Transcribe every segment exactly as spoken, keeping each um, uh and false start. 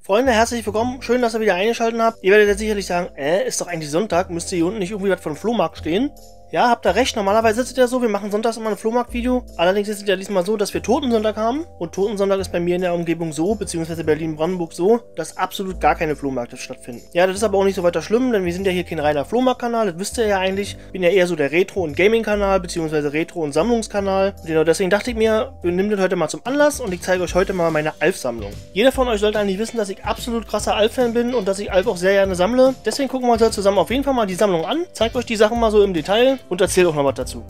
Freunde, herzlich willkommen. Schön, dass ihr wieder eingeschaltet habt. Ihr werdet jetzt sicherlich sagen, äh, ist doch eigentlich Sonntag, müsste hier unten nicht irgendwie was von Flohmarkt stehen. Ja, habt ihr recht, normalerweise ist es ja so, wir machen sonntags immer ein Flohmarkt-Video. Allerdings ist es ja diesmal so, dass wir Totensonntag haben. Und Totensonntag ist bei mir in der Umgebung so, beziehungsweise Berlin-Brandenburg so, dass absolut gar keine Flohmärkte stattfinden. Ja, das ist aber auch nicht so weiter schlimm, denn wir sind ja hier kein reiner Flohmarkt-Kanal, das wisst ihr ja eigentlich. Ich bin ja eher so der Retro- und Gaming-Kanal, beziehungsweise Retro- und Sammlungskanal. Und genau deswegen dachte ich mir, wir nehmen das heute mal zum Anlass und ich zeige euch heute mal meine Alf-Sammlung. Jeder von euch sollte eigentlich wissen, dass ich absolut krasser Alf-Fan bin und dass ich Alf auch sehr gerne sammle. Deswegen gucken wir uns heute zusammen auf jeden Fall mal die Sammlung an, zeige euch die Sachen mal so im Detail und erzähle auch noch was dazu.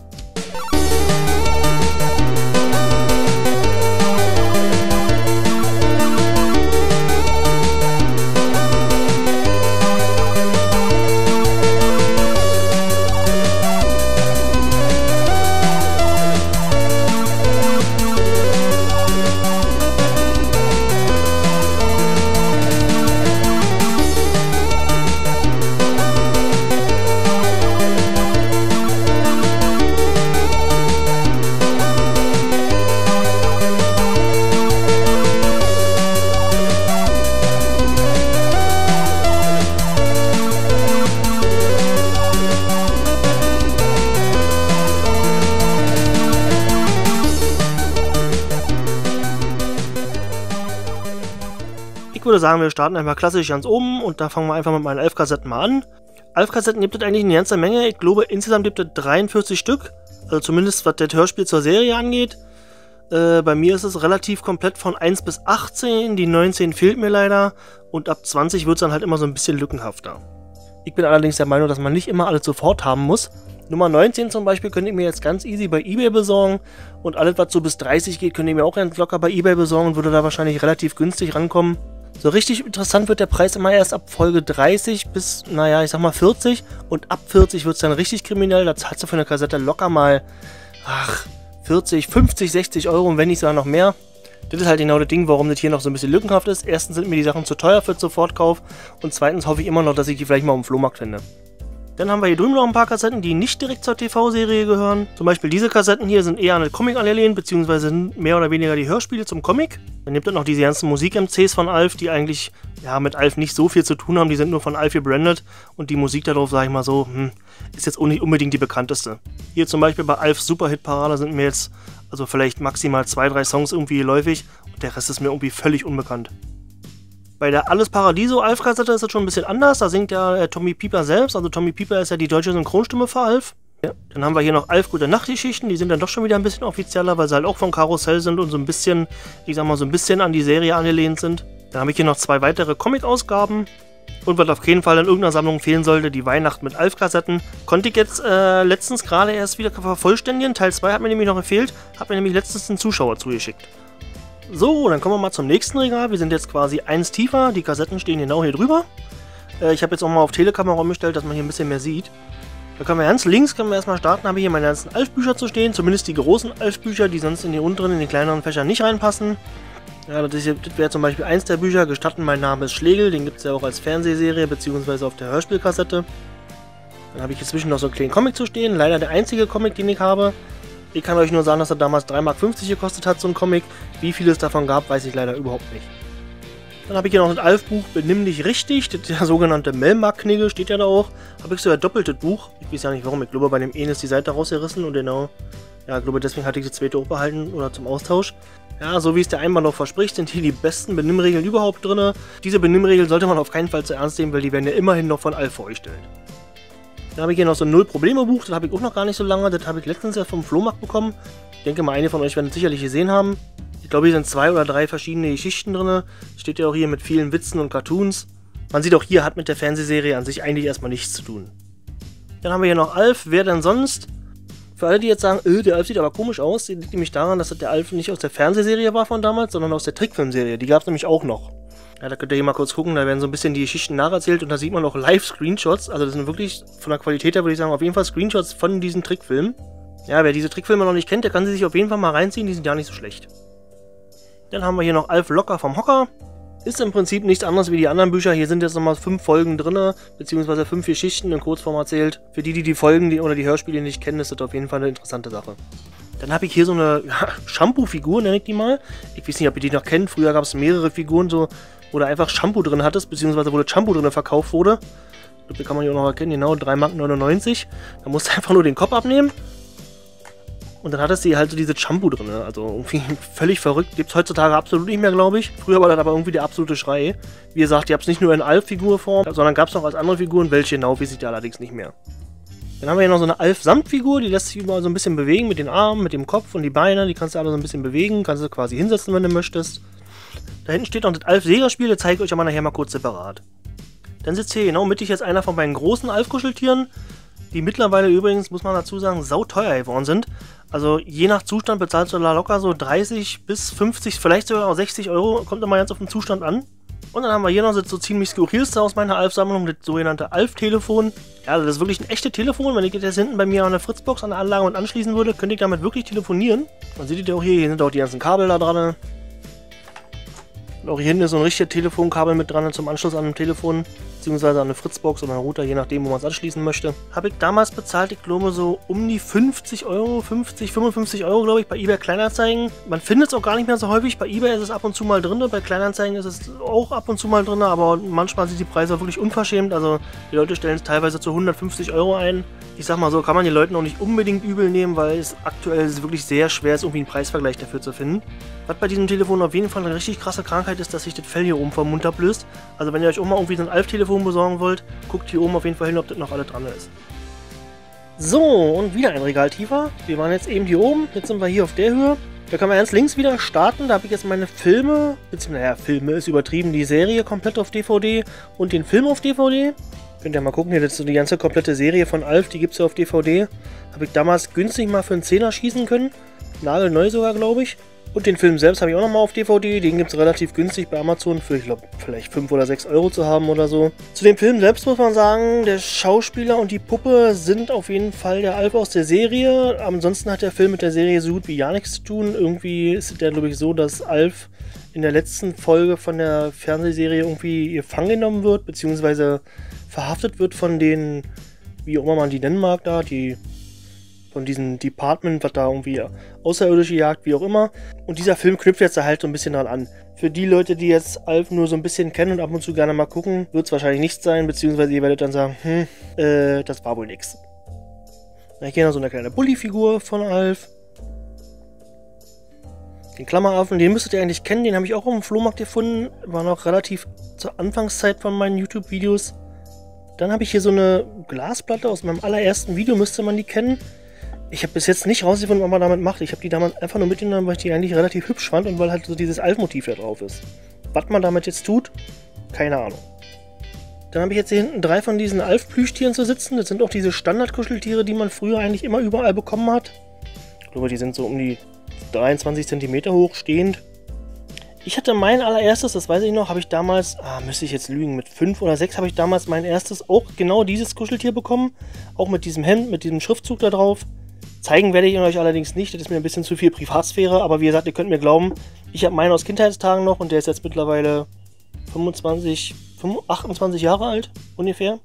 Ich würde sagen, wir starten einfach klassisch ganz oben und da fangen wir einfach mit meinen Alf-Kassetten mal an. Alf-Kassetten gibt es eigentlich eine ganze Menge. Ich glaube, insgesamt gibt es dreiundvierzig Stück. Also zumindest was das Hörspiel zur Serie angeht. Äh, bei mir ist es relativ komplett von eins bis achtzehn. Die neunzehn fehlt mir leider. Und ab zwanzig wird es dann halt immer so ein bisschen lückenhafter. Ich bin allerdings der Meinung, dass man nicht immer alles sofort haben muss. Nummer neunzehn zum Beispiel könnte ich mir jetzt ganz easy bei eBay besorgen. Und alles, was so bis dreißig geht, könnte ich mir auch ganz locker bei eBay besorgen und würde da wahrscheinlich relativ günstig rankommen. So richtig interessant wird der Preis immer erst ab Folge dreißig bis, naja, ich sag mal vierzig. Und ab vierzig wird es dann richtig kriminell. Da zahlst du für eine Kassette locker mal, ach, vierzig, fünfzig, sechzig Euro und wenn nicht sogar noch mehr. Das ist halt genau das Ding, warum das hier noch so ein bisschen lückenhaft ist. Erstens sind mir die Sachen zu teuer für den Sofortkauf. Und zweitens hoffe ich immer noch, dass ich die vielleicht mal auf dem Flohmarkt finde. Dann haben wir hier drüben noch ein paar Kassetten, die nicht direkt zur T V-Serie gehören. Zum Beispiel diese Kassetten hier sind eher an den Comic angelehnt, beziehungsweise sind mehr oder weniger die Hörspiele zum Comic. Dann gibt es noch diese ganzen Musik-M Cs von Alf, die eigentlich ja mit Alf nicht so viel zu tun haben. Die sind nur von Alf gebrandet und die Musik darauf, sage ich mal so, hm, ist jetzt auch nicht unbedingt die bekannteste. Hier zum Beispiel bei Alfs Super-Hit-Parade sind mir jetzt also vielleicht maximal zwei, drei Songs irgendwie geläufig und der Rest ist mir irgendwie völlig unbekannt. Bei der Alles Paradiso Alf-Kassette ist das schon ein bisschen anders. Da singt ja äh, Tommy Pieper selbst. Also Tommy Pieper ist ja die deutsche Synchronstimme für Alf. Ja. Dann haben wir hier noch Alf Gute Nacht-Geschichten. Die sind dann doch schon wieder ein bisschen offizieller, weil sie halt auch von Karussell sind und so ein bisschen, ich sag mal, so ein bisschen an die Serie angelehnt sind. Dann habe ich hier noch zwei weitere Comic-Ausgaben. Und was auf jeden Fall in irgendeiner Sammlung fehlen sollte, die Weihnacht mit Alf-Kassetten. Konnte ich jetzt äh, letztens gerade erst wieder vervollständigen. Teil zwei hat mir nämlich noch gefehlt. Hat mir nämlich letztens einen Zuschauer zugeschickt. So, dann kommen wir mal zum nächsten Regal. Wir sind jetzt quasi eins tiefer. Die Kassetten stehen genau hier drüber. Äh, ich habe jetzt auch mal auf Telekamera umgestellt, dass man hier ein bisschen mehr sieht. Da können wir ganz links können wir erstmal starten. Habe ich hier meine ganzen Alf-Bücher zu stehen. Zumindest die großen Alf-Bücher, die sonst in die unteren, in die kleineren Fächer nicht reinpassen. Ja, das, das wäre zum Beispiel eins der Bücher. Gestatten, mein Name ist Schlegel. Den gibt es ja auch als Fernsehserie bzw. auf der Hörspielkassette. Dann habe ich hier zwischen noch so einen kleinen Comic zu stehen. Leider der einzige Comic, den ich habe. Ich kann euch nur sagen, dass er damals drei Mark fünfzig gekostet hat, so ein Comic. Wie viel es davon gab, weiß ich leider überhaupt nicht. Dann habe ich hier noch ein Alf-Buch, Benimm dich richtig. Das ist der sogenannte Melmark-Knigge, steht ja da auch. Habe ich sogar doppeltes Buch. Ich weiß ja nicht warum. Ich glaube, bei dem einen ist die Seite rausgerissen und genau. Ja, ich glaube, deswegen hatte ich die zweite auch behalten oder zum Austausch. Ja, so wie es der Einband auch verspricht, sind hier die besten Benimmregeln überhaupt drin. Diese Benimmregeln sollte man auf keinen Fall zu ernst nehmen, weil die werden ja immerhin noch von Alf vorgestellt. Dann habe ich hier noch so ein Null-Probleme-Buch, das habe ich auch noch gar nicht so lange, das habe ich letztens ja vom Flohmarkt bekommen. Ich denke mal, einige von euch werden es sicherlich gesehen haben. Ich glaube, hier sind zwei oder drei verschiedene Geschichten drin. Steht ja auch hier mit vielen Witzen und Cartoons. Man sieht auch hier, hat mit der Fernsehserie an sich eigentlich erstmal nichts zu tun. Dann haben wir hier noch Alf, wer denn sonst? Für alle, die jetzt sagen, öh, der Alf sieht aber komisch aus, liegt nämlich daran, dass das der Alf nicht aus der Fernsehserie war von damals, sondern aus der Trickfilmserie. Die gab es nämlich auch noch. Ja, da könnt ihr hier mal kurz gucken, da werden so ein bisschen die Geschichten nacherzählt und da sieht man auch Live-Screenshots. Also das sind wirklich von der Qualität her, würde ich sagen, auf jeden Fall Screenshots von diesen Trickfilmen. Ja, wer diese Trickfilme noch nicht kennt, der kann sie sich auf jeden Fall mal reinziehen, die sind ja nicht so schlecht. Dann haben wir hier noch Alf locker vom Hocker. Ist im Prinzip nichts anderes wie die anderen Bücher. Hier sind jetzt nochmal fünf Folgen drin, beziehungsweise fünf Geschichten in Kurzform erzählt. Für die, die die Folgen die, oder die Hörspiele nicht kennen, ist das auf jeden Fall eine interessante Sache. Dann habe ich hier so eine ja, Shampoo-Figur, nenne ich die mal. Ich weiß nicht, ob ihr die noch kennt. Früher gab es mehrere Figuren, so, wo du einfach Shampoo drin hattest, beziehungsweise wo das Shampoo drin verkauft wurde. Das kann man hier auch noch erkennen, genau, drei Mark neunundneunzig. Da musst du einfach nur den Kopf abnehmen. Und dann hattest du halt so dieses Shampoo drin. Also irgendwie völlig verrückt. Gibt es heutzutage absolut nicht mehr, glaube ich. Früher war das aber irgendwie der absolute Schrei. Wie gesagt, ihr habt es nicht nur in Alf-Figurform, sondern gab es auch als andere Figuren. Welche genau, weiß ich da allerdings nicht mehr. Dann haben wir hier noch so eine Alf-Samtfigur, die lässt sich überall so ein bisschen bewegen mit den Armen, mit dem Kopf und die Beine. Die kannst du alle so ein bisschen bewegen. Kannst du quasi hinsetzen, wenn du möchtest. Da hinten steht noch das Alf-Sega-Spiel. Das zeige ich euch aber nachher mal kurz separat. Dann sitzt hier genau mittig jetzt einer von meinen großen Alf-Kuscheltieren, die mittlerweile übrigens, muss man dazu sagen, sauteuer geworden sind. Also je nach Zustand bezahlst du da locker so dreißig bis fünfzig, vielleicht sogar auch sechzig Euro, kommt immer ganz auf den Zustand an. Und dann haben wir hier noch so ziemlich skurrilste aus meiner Alf-Sammlung, das sogenannte Alf-Telefon. Ja, also das ist wirklich ein echtes Telefon. Wenn ich jetzt hinten bei mir an der Fritzbox an der Anlage und anschließen würde, könnte ich damit wirklich telefonieren. Man sieht ihr auch hier, hier sind auch die ganzen Kabel da dran. Und auch hier hinten ist so ein richtiges Telefonkabel mit dran zum Anschluss an ein Telefon, beziehungsweise an eine Fritzbox oder einen Router, je nachdem, wo man es anschließen möchte. Habe ich damals bezahlt, ich glaube so um die fünfzig Euro, fünfzig, fünfundfünfzig Euro, glaube ich, bei eBay Kleinanzeigen. Man findet es auch gar nicht mehr so häufig. Bei eBay ist es ab und zu mal drin, bei Kleinanzeigen ist es auch ab und zu mal drin, aber manchmal sind die Preise wirklich unverschämt. Also die Leute stellen es teilweise zu hundertfünfzig Euro ein. Ich sag mal so, kann man den Leuten auch nicht unbedingt übel nehmen, weil es aktuell wirklich sehr schwer ist, irgendwie einen Preisvergleich dafür zu finden. Was bei diesem Telefon auf jeden Fall eine richtig krasse Krankheit ist, dass sich das Fell hier oben vom Mund ablöst. Also wenn ihr euch auch mal irgendwie so ein Alf-Telefon besorgen wollt, guckt hier oben auf jeden Fall hin, ob das noch alles dran ist. So, und wieder ein Regal tiefer. Wir waren jetzt eben hier oben, jetzt sind wir hier auf der Höhe. Da können wir ganz links wieder starten. Da habe ich jetzt meine Filme, beziehungsweise, naja, Filme ist übertrieben, die Serie komplett auf D V D und den Film auf D V D. Könnt ihr mal gucken, hier, das ist so die ganze komplette Serie von Alf, die gibt es ja auf D V D. Habe ich damals günstig mal für einen Zehner schießen können. Nagelneu sogar, glaube ich. Und den Film selbst habe ich auch nochmal auf D V D. Den gibt es relativ günstig bei Amazon für, ich glaube, vielleicht fünf oder sechs Euro zu haben oder so. Zu dem Film selbst muss man sagen, der Schauspieler und die Puppe sind auf jeden Fall der Alf aus der Serie. Ansonsten hat der Film mit der Serie so gut wie gar nichts zu tun. Irgendwie ist es ja, glaube ich, so, dass Alf in der letzten Folge von der Fernsehserie irgendwie gefangen genommen wird, beziehungsweise verhaftet wird von den, wie auch immer man die nennen mag da, die von diesem Department, was da irgendwie Außerirdische jagt, wie auch immer. Und dieser Film knüpft jetzt da halt so ein bisschen dran an. Für die Leute, die jetzt Alf nur so ein bisschen kennen und ab und zu gerne mal gucken, wird es wahrscheinlich nichts sein, beziehungsweise ihr werdet dann sagen, hm, äh, das war wohl nix. Da hier noch so eine kleine Bulli-Figur von Alf. Den Klammeraffen, den müsstet ihr eigentlich kennen, den habe ich auch auf dem Flohmarkt gefunden. War noch relativ zur Anfangszeit von meinen YouTube-Videos. Dann habe ich hier so eine Glasplatte aus meinem allerersten Video, müsste man die kennen. Ich habe bis jetzt nicht rausgefunden, was man damit macht. Ich habe die damals einfach nur mitgenommen, weil ich die eigentlich relativ hübsch fand und weil halt so dieses Alf-Motiv hier drauf ist. Was man damit jetzt tut, keine Ahnung. Dann habe ich jetzt hier hinten drei von diesen Alf-Plüschtieren zu sitzen. Das sind auch diese Standard-Kuscheltiere, die man früher eigentlich immer überall bekommen hat. Ich glaube, die sind so um die dreiundzwanzig Zentimeter hoch, stehend. Ich hatte mein allererstes, das weiß ich noch, habe ich damals, ah, müsste ich jetzt lügen, mit fünf oder sechs habe ich damals mein erstes auch genau dieses Kuscheltier bekommen. Auch mit diesem Hemd, mit diesem Schriftzug da drauf. Zeigen werde ich euch allerdings nicht, das ist mir ein bisschen zu viel Privatsphäre, aber wie gesagt, ihr könnt mir glauben, ich habe meinen aus Kindheitstagen noch und der ist jetzt mittlerweile fünfundzwanzig, achtundzwanzig Jahre alt ungefähr.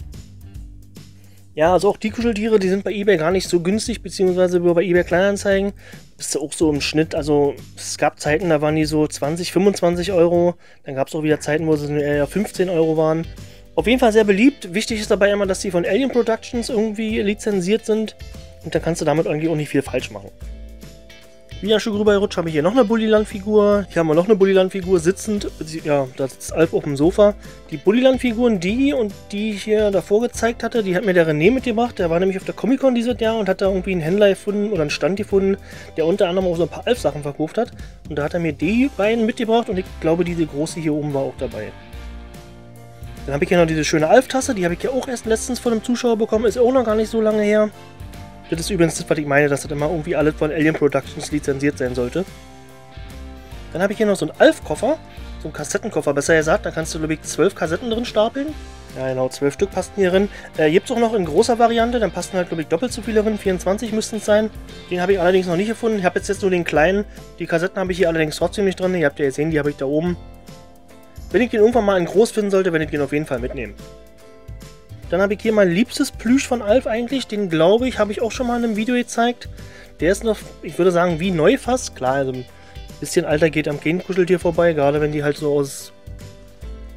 Ja, also auch die Kuscheltiere, die sind bei eBay gar nicht so günstig, beziehungsweise bei eBay Kleinanzeigen bist du auch so im Schnitt, also es gab Zeiten, da waren die so zwanzig, fünfundzwanzig Euro, dann gab es auch wieder Zeiten, wo sie eher fünfzehn Euro waren. Auf jeden Fall sehr beliebt, wichtig ist dabei immer, dass die von Alien Productions irgendwie lizenziert sind und dann kannst du damit eigentlich auch nicht viel falsch machen. Wieder ein Stück rübergerutscht, habe ich hier noch eine Bulliland-Figur. Hier haben wir noch eine Bulliland-Figur sitzend. Ja, da sitzt Alf auf dem Sofa. Die Bulliland-Figuren, die und die ich hier davor gezeigt hatte, die hat mir der René mitgebracht. Der war nämlich auf der Comic-Con dieses Jahr und hat da irgendwie einen Händler gefunden oder einen Stand gefunden, der unter anderem auch so ein paar Alf-Sachen verkauft hat. Und da hat er mir die beiden mitgebracht und ich glaube, diese große hier oben war auch dabei. Dann habe ich hier noch diese schöne Alf-Tasse. Die habe ich ja auch erst letztens von einem Zuschauer bekommen. Ist auch noch gar nicht so lange her. Das ist übrigens das, was ich meine, dass das immer irgendwie alles von Alien Productions lizenziert sein sollte. Dann habe ich hier noch so einen Alf-Koffer, so einen Kassettenkoffer, besser gesagt. Da kannst du, glaube ich, zwölf Kassetten drin stapeln. Ja, genau, zwölf Stück passen hier drin. Äh, gibt es auch noch in großer Variante, dann passen halt, glaube ich, doppelt so viele drin. vierundzwanzig müssten es sein. Den habe ich allerdings noch nicht gefunden. Ich habe jetzt, jetzt nur den kleinen. Die Kassetten habe ich hier allerdings trotzdem nicht drin. Ihr habt ja gesehen, die habe ich da oben. Wenn ich den irgendwann mal in groß finden sollte, werde ich den auf jeden Fall mitnehmen. Dann habe ich hier mein liebstes Plüsch von Alf eigentlich. Den, glaube ich, habe ich auch schon mal in einem Video gezeigt. Der ist noch, ich würde sagen, wie neu fast. Klar, also ein bisschen Alter geht am Genkuscheltier vorbei. Gerade wenn die halt so aus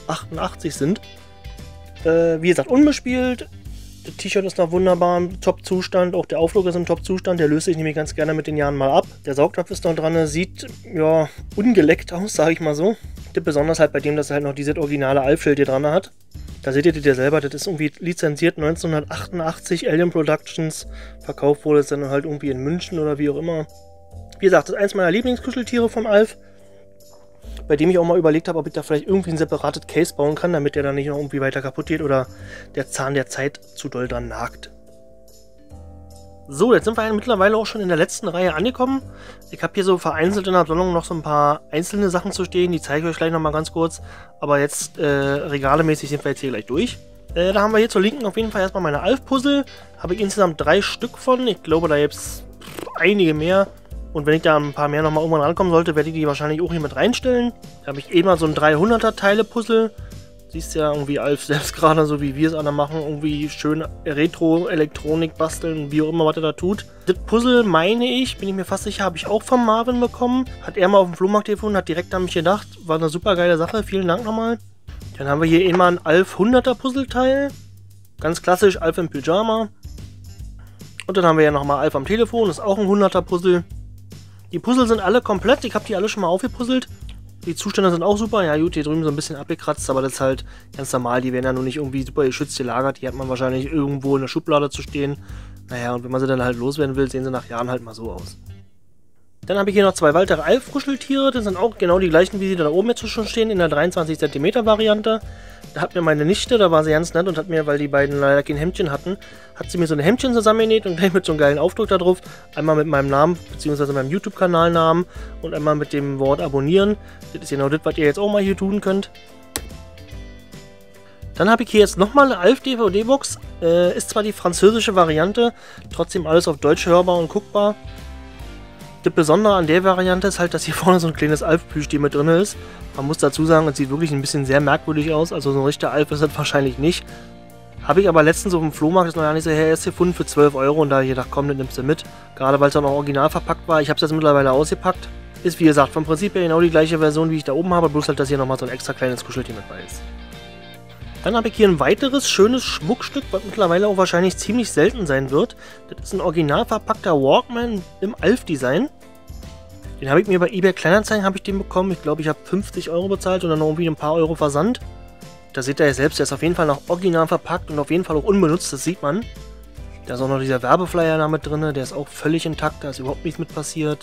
neunzehnhundertachtundachtzig sind. Äh, wie gesagt, unbespielt. Das T-Shirt ist noch wunderbar im Top-Zustand. Auch der Aufdruck ist im Top-Zustand. Der löst sich nämlich ganz gerne mit den Jahren mal ab. Der Saugnapf ist noch dran. Sieht, ja, ungeleckt aus, sage ich mal so. Besonders halt bei dem, dass er halt noch dieses originale Alf-Schild hier dran hat. Da seht ihr das ja selber, das ist irgendwie lizenziert neunzehnhundertachtundachtzig, Alien Productions. Verkauft wurde es dann halt irgendwie in München oder wie auch immer. Wie gesagt, das ist eins meiner Lieblingskuscheltiere vom Alf. Bei dem ich auch mal überlegt habe, ob ich da vielleicht irgendwie ein separates Case bauen kann, damit der dann nicht noch irgendwie weiter kaputt geht oder der Zahn der Zeit zu doll dran nagt. So, jetzt sind wir ja mittlerweile auch schon in der letzten Reihe angekommen. Ich habe hier so vereinzelt in der Sammlung noch so ein paar einzelne Sachen zu stehen, die zeige ich euch gleich nochmal ganz kurz. Aber jetzt äh, regalemäßig sind wir jetzt hier gleich durch. Äh, da haben wir hier zur Linken auf jeden Fall erstmal meine Alf-Puzzle. Habe ich insgesamt drei Stück von. Ich glaube, da gibt es einige mehr. Und wenn ich da ein paar mehr nochmal irgendwann rankommen sollte, werde ich die wahrscheinlich auch hier mit reinstellen. Da habe ich eben mal so ein dreihunderter Teile-Puzzle. Siehst ja irgendwie Alf selbst gerade, so wie wir es alle machen, irgendwie schön Retro-Elektronik basteln, wie auch immer, was er da tut. Das Puzzle, meine ich, bin ich mir fast sicher, habe ich auch von Marvin bekommen. Hat er mal auf dem Flohmarkt gefunden, hat direkt an mich gedacht. War eine super geile Sache, vielen Dank nochmal. Dann haben wir hier immer ein Alf hunderter Puzzleteil. Ganz klassisch, Alf im Pyjama. Und dann haben wir ja nochmal Alf am Telefon, das ist auch ein hunderter Puzzle. Die Puzzle sind alle komplett, ich habe die alle schon mal aufgepuzzelt. Die Zustände sind auch super. Ja gut, hier drüben so ein bisschen abgekratzt, aber das ist halt ganz normal. Die werden ja nur nicht irgendwie super geschützt gelagert. Die hat man wahrscheinlich irgendwo in der Schublade zu stehen. Naja, und wenn man sie dann halt loswerden will, sehen sie nach Jahren halt mal so aus. Dann habe ich hier noch zwei weitere Alf-Kuscheltiere. Das sind auch genau die gleichen, wie sie da oben jetzt schon stehen, in der dreiundzwanzig Zentimeter Variante. Da hat mir meine Nichte, da war sie ganz nett und hat mir, weil die beiden leider kein Hemdchen hatten, hat sie mir so ein Hemdchen zusammengenäht und gleich mit so einem geilen Aufdruck da drauf. Einmal mit meinem Namen, beziehungsweise meinem YouTube-Kanalnamen und einmal mit dem Wort abonnieren. Das ist genau das, was ihr jetzt auch mal hier tun könnt. Dann habe ich hier jetzt nochmal eine Alf-D V D-Box. Äh, ist zwar die französische Variante, trotzdem alles auf Deutsch hörbar und guckbar. Das Besondere an der Variante ist halt, dass hier vorne so ein kleines Alf-Plüschtier mit drin ist. Man muss dazu sagen, es sieht wirklich ein bisschen sehr merkwürdig aus. Also so ein richtiger Alf ist das wahrscheinlich nicht. Habe ich aber letztens auf dem Flohmarkt, das ist noch gar nicht so her, erst gefunden für zwölf Euro. Und da ich gedacht, komm, das nimmst du mit. Gerade weil es auch noch original verpackt war. Ich habe es jetzt mittlerweile ausgepackt. Ist wie gesagt vom Prinzip her genau die gleiche Version, wie ich da oben habe. Bloß halt, dass hier nochmal so ein extra kleines Kuscheltier mit bei ist. Dann habe ich hier ein weiteres schönes Schmuckstück, was mittlerweile auch wahrscheinlich ziemlich selten sein wird. Das ist ein original verpackter Walkman im Alf-Design. Den habe ich mir bei eBay Kleinanzeigen habe ich den bekommen. Ich glaube, ich habe fünfzig Euro bezahlt und dann noch irgendwie ein paar Euro Versand. Da seht ihr ja selbst, der ist auf jeden Fall noch original verpackt und auf jeden Fall auch unbenutzt, das sieht man. Da ist auch noch dieser Werbeflyer da mit drin, der ist auch völlig intakt, da ist überhaupt nichts mit passiert.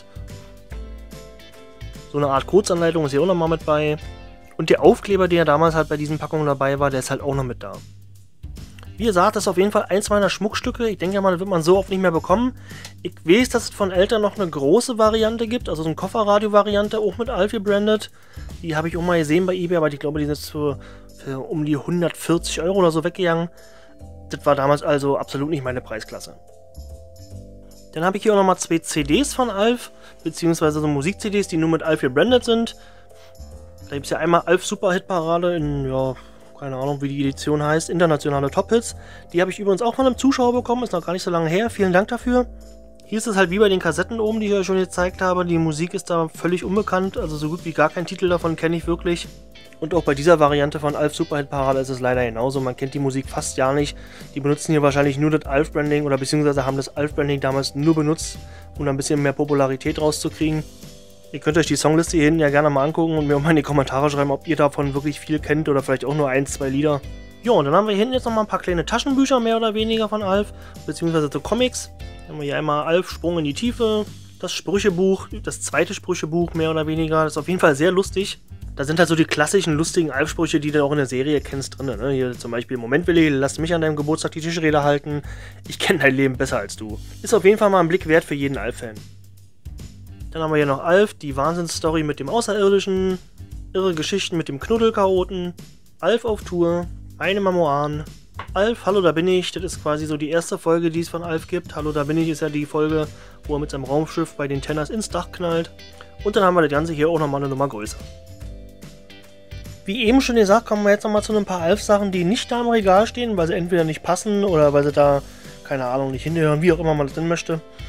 So eine Art Kurzanleitung ist hier auch nochmal mit bei. Und der Aufkleber, der damals halt bei diesen Packungen dabei war, der ist halt auch noch mit da. Wie gesagt, das ist auf jeden Fall eins meiner Schmuckstücke. Ich denke mal, das wird man so oft nicht mehr bekommen. Ich weiß, dass es von Eltern noch eine große Variante gibt, also so eine Kofferradio-Variante, auch mit Alf gebrandet. Die habe ich auch mal gesehen bei eBay, aber ich glaube, die sind jetzt für, für um die hundertvierzig Euro oder so weggegangen. Das war damals also absolut nicht meine Preisklasse. Dann habe ich hier auch nochmal zwei C Ds von Alf, beziehungsweise so Musik-C Ds, die nur mit Alf gebrandet sind. Da gibt es ja einmal Alf Super Hit Parade in, ja, keine Ahnung, wie die Edition heißt, internationale Top-Hits. Die habe ich übrigens auch von einem Zuschauer bekommen, ist noch gar nicht so lange her, vielen Dank dafür. Hier ist es halt wie bei den Kassetten oben, die ich euch schon gezeigt habe, die Musik ist da völlig unbekannt, also so gut wie gar keinen Titel davon kenne ich wirklich. Und auch bei dieser Variante von Alf Super Hit Parade ist es leider genauso, man kennt die Musik fast gar nicht. Die benutzen hier wahrscheinlich nur das Alf-Branding oder beziehungsweise haben das Alf-Branding damals nur benutzt, um ein bisschen mehr Popularität rauszukriegen. Ihr könnt euch die Songliste hier hinten ja gerne mal angucken und mir auch mal in die Kommentare schreiben, ob ihr davon wirklich viel kennt oder vielleicht auch nur ein, zwei Lieder. Ja, und dann haben wir hier hinten jetzt nochmal ein paar kleine Taschenbücher, mehr oder weniger von Alf, beziehungsweise so Comics. Dann haben wir hier einmal Alf Sprung in die Tiefe, das Sprüchebuch, das zweite Sprüchebuch, mehr oder weniger. Das ist auf jeden Fall sehr lustig. Da sind halt so die klassischen, lustigen Alf-Sprüche, die du auch in der Serie kennst, drin. Ne? Hier zum Beispiel, Moment Willi, lass mich an deinem Geburtstag die Tischrede halten. Ich kenne dein Leben besser als du. Ist auf jeden Fall mal ein Blick wert für jeden Alf-Fan. Dann haben wir hier noch Alf, die Wahnsinnsstory mit dem Außerirdischen, irre Geschichten mit dem Knuddelchaoten, Alf auf Tour, meine Memoiren, Alf, Hallo, da bin ich, das ist quasi so die erste Folge, die es von Alf gibt. Hallo, da bin ich ist ja die Folge, wo er mit seinem Raumschiff bei den Tenners ins Dach knallt. Und dann haben wir das Ganze hier auch nochmal eine Nummer größer. Wie eben schon gesagt, kommen wir jetzt nochmal zu ein paar Alf-Sachen, die nicht da im Regal stehen, weil sie entweder nicht passen oder weil sie da, keine Ahnung, nicht hingehören, wie auch immer man das denn möchte.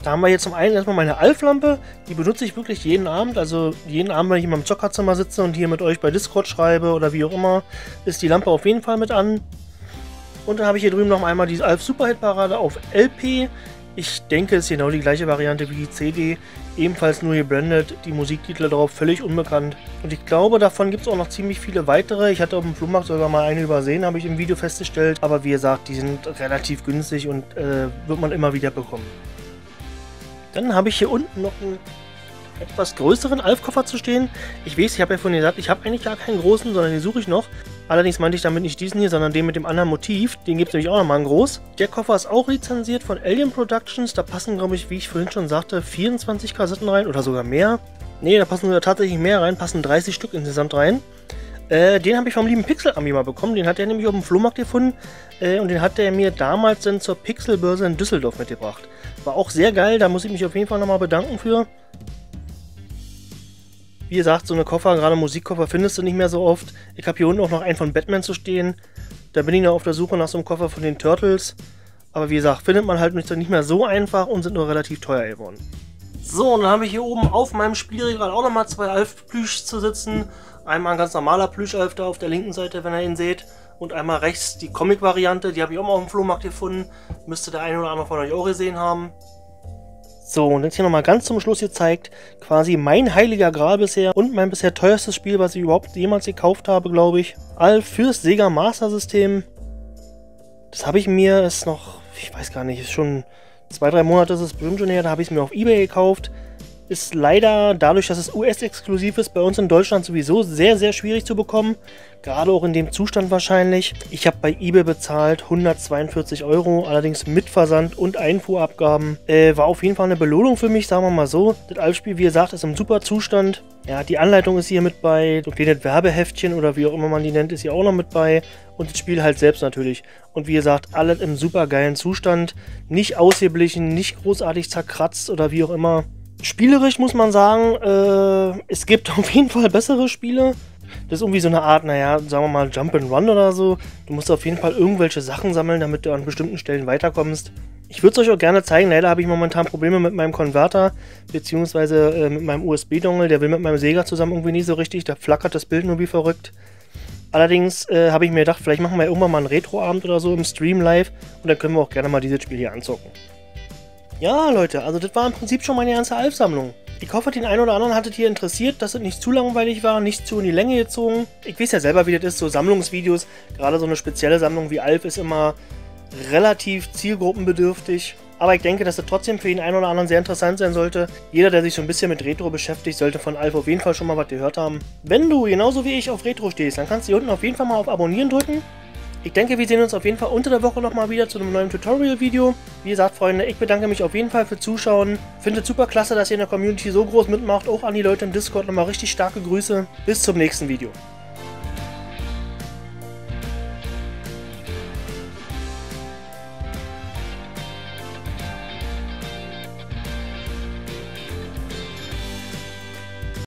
Da haben wir jetzt zum einen erstmal meine Alf-Lampe, die benutze ich wirklich jeden Abend, also jeden Abend, wenn ich in meinem Zockerzimmer sitze und hier mit euch bei Discord schreibe oder wie auch immer, ist die Lampe auf jeden Fall mit an. Und dann habe ich hier drüben noch einmal die Alf Superhit-Parade auf L P. Ich denke, es ist genau die gleiche Variante wie die C D, ebenfalls nur gebrandet, die Musiktitel darauf völlig unbekannt. Und ich glaube, davon gibt es auch noch ziemlich viele weitere. Ich hatte auf dem Flohmarkt sogar mal eine übersehen, habe ich im Video festgestellt. Aber wie gesagt, die sind relativ günstig und äh, wird man immer wieder bekommen. Dann habe ich hier unten noch einen etwas größeren Alf-Koffer zu stehen. Ich weiß, ich habe ja vorhin gesagt, ich habe eigentlich gar keinen großen, sondern den suche ich noch. Allerdings meinte ich damit nicht diesen hier, sondern den mit dem anderen Motiv. Den gibt es nämlich auch nochmal in groß. Der Koffer ist auch lizenziert von Alien Productions. Da passen, glaube ich, wie ich vorhin schon sagte, vierundzwanzig Kassetten rein oder sogar mehr. Ne, da passen sogar tatsächlich mehr rein, passen dreißig Stück insgesamt rein. Äh, den habe ich vom lieben Pixel-Ami mal bekommen. Den hat er nämlich auf dem Flohmarkt gefunden. Äh, und den hat er mir damals dann zur Pixelbörse in Düsseldorf mitgebracht. War auch sehr geil, da muss ich mich auf jeden Fall nochmal bedanken für. Wie gesagt, so eine Koffer, gerade Musikkoffer, findest du nicht mehr so oft. Ich habe hier unten auch noch einen von Batman zu stehen. Da bin ich noch auf der Suche nach so einem Koffer von den Turtles. Aber wie gesagt, findet man halt nicht mehr so einfach und sind nur relativ teuer geworden. So, und dann habe ich hier oben auf meinem Spielregal auch nochmal zwei Alf-Plüsch zu sitzen. Einmal ein ganz normaler Plüsch-Alf da auf der linken Seite, wenn ihr ihn seht. Und einmal rechts die Comic-Variante, die habe ich auch mal auf dem Flohmarkt gefunden. Müsste der eine oder andere von euch auch gesehen haben. So, und jetzt hier nochmal ganz zum Schluss gezeigt, quasi mein heiliger Gral bisher und mein bisher teuerstes Spiel, was ich überhaupt jemals gekauft habe, glaube ich. Alf fürs Sega Master System. Das habe ich mir, ist noch, ich weiß gar nicht, ist schon zwei, drei Monate ist es bestimmt schon her, da habe ich es mir auf eBay gekauft. Ist leider, dadurch, dass es U S-exklusiv ist, bei uns in Deutschland sowieso sehr, sehr schwierig zu bekommen. Gerade auch in dem Zustand wahrscheinlich. Ich habe bei eBay bezahlt hundertzweiundvierzig Euro, allerdings mit Versand und Einfuhrabgaben. Äh, war auf jeden Fall eine Belohnung für mich, sagen wir mal so. Das Alf-Spiel, wie gesagt, ist im super Zustand. Ja, die Anleitung ist hier mit bei. So ein kleines Werbeheftchen oder wie auch immer man die nennt, ist hier auch noch mit bei. Und das Spiel halt selbst natürlich. Und wie gesagt, alles im super geilen Zustand. Nicht ausgeblichen, nicht großartig zerkratzt oder wie auch immer. Spielerisch muss man sagen, äh, es gibt auf jeden Fall bessere Spiele. Das ist irgendwie so eine Art, naja, sagen wir mal Jump'n'Run oder so. Du musst auf jeden Fall irgendwelche Sachen sammeln, damit du an bestimmten Stellen weiterkommst. Ich würde es euch auch gerne zeigen, leider habe ich momentan Probleme mit meinem Konverter, beziehungsweise äh, mit meinem U S B-Dongle. Der will mit meinem Sega zusammen irgendwie nicht so richtig, da flackert das Bild nur wie verrückt. Allerdings äh, habe ich mir gedacht, vielleicht machen wir irgendwann mal einen Retro-Abend oder so im Stream live und dann können wir auch gerne mal dieses Spiel hier anzocken. Ja, Leute, also das war im Prinzip schon meine ganze Alf-Sammlung. Ich hoffe, den einen oder anderen hat es hier interessiert, dass es nicht zu langweilig war, nicht zu in die Länge gezogen. Ich weiß ja selber, wie das ist, so Sammlungsvideos, gerade so eine spezielle Sammlung wie Alf ist immer relativ zielgruppenbedürftig. Aber ich denke, dass es trotzdem für den einen oder anderen sehr interessant sein sollte. Jeder, der sich so ein bisschen mit Retro beschäftigt, sollte von Alf auf jeden Fall schon mal was gehört haben. Wenn du genauso wie ich auf Retro stehst, dann kannst du hier unten auf jeden Fall mal auf Abonnieren drücken. Ich denke, wir sehen uns auf jeden Fall unter der Woche nochmal wieder zu einem neuen Tutorial-Video. Wie gesagt, Freunde, ich bedanke mich auf jeden Fall für Zuschauen. Finde es super klasse, dass ihr in der Community so groß mitmacht. Auch an die Leute im Discord nochmal richtig starke Grüße. Bis zum nächsten Video.